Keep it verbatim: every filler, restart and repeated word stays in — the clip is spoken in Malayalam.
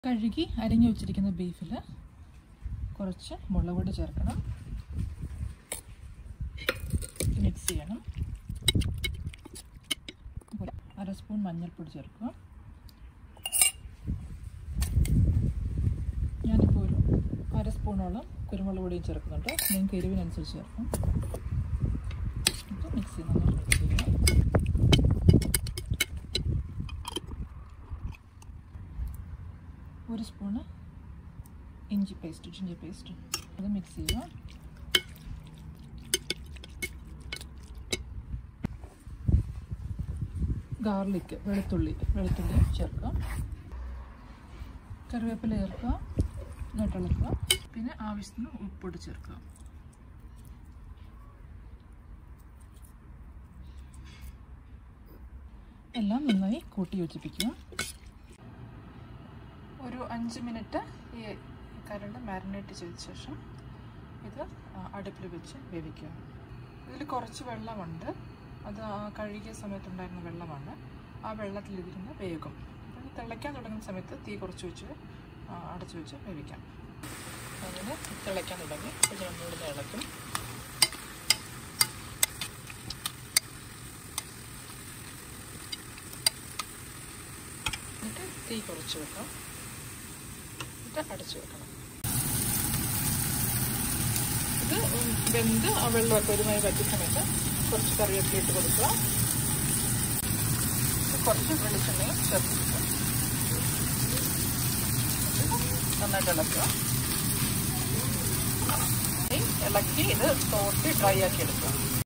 കഴുകി അരിഞ്ഞു വെച്ചിരിക്കുന്ന ബീഫിൽ കുറച്ച് മുളക് പൊടി ചേർക്കണം, മിക്സ് ചെയ്യണം. അര സ്പൂൺ മഞ്ഞൾപ്പൊടി ചേർക്കുക. ഞാനിപ്പോൾ ഒരു അര സ്പൂണോളം കുരുമുളക് പൊടിയും ചേർക്കുന്നുണ്ട്. നിങ്ങൾക്ക് എരിവിനനുസരിച്ച് ചേർക്കും. മിക്സ് ചെയ്ത് നന്നായി മിക്സ് ചെയ്യുക. ഒരു സ്പൂണ് ഇഞ്ചി പേസ്റ്റ് ജിഞ്ചർ പേസ്റ്റ് അത് മിക്സ് ചെയ്യുക. ഗാർലിക്ക് വെളുത്തുള്ളി വെളുത്തുള്ളി ചേർക്കുക. കറിവേപ്പില ചേർക്കുക, നട്ടിളക്കുക. പിന്നെ ആവശ്യത്തിന് ഉപ്പൊടി ചേർക്കുക. എല്ലാം നന്നായി കൂട്ടി യോജിപ്പിക്കുക. ഒരു അഞ്ച് മിനിറ്റ് ഈ കരണ്ട് മാരിനേറ്റ് ചെയ്ത ശേഷം ഇത് അടുപ്പിൽ വെച്ച് വേവിക്കുക. ഇതിൽ കുറച്ച് വെള്ളമുണ്ട്, അത് കഴുകിയ സമയത്തുണ്ടായിരുന്ന വെള്ളമാണ്. ആ വെള്ളത്തിൽ ഇതിരുന്ന് വേകും. അപ്പം തിളയ്ക്കാൻ തുടങ്ങുന്ന സമയത്ത് തീ കുറച്ച് വെച്ച് അടച്ചു വെച്ച് വേവിക്കാം. അങ്ങനെ തിളയ്ക്കാൻ തുടങ്ങി ഇത് നമ്മളിവിടെ ഇളക്കും. എന്നിട്ട് തീ കുറച്ച് വെക്കാം, എന്നിട്ട് അടച്ചു വെക്കണം. ഇത് വെന്ത് ആ വെള്ളമൊക്കെ ഒരുമായി വറ്റിയ സമയത്ത് കുറച്ച് കറിവേപ്പില ഇട്ട് കൊടുക്കുക. കുറച്ച് വെളിച്ചെണ്ണയും ചേർത്ത് കൊടുക്കുക. നന്നായിട്ട് ഇളക്കുക. ഇളക്കി ഇത് തോട്ടി ഡ്രൈ ആക്കി എടുക്കുക.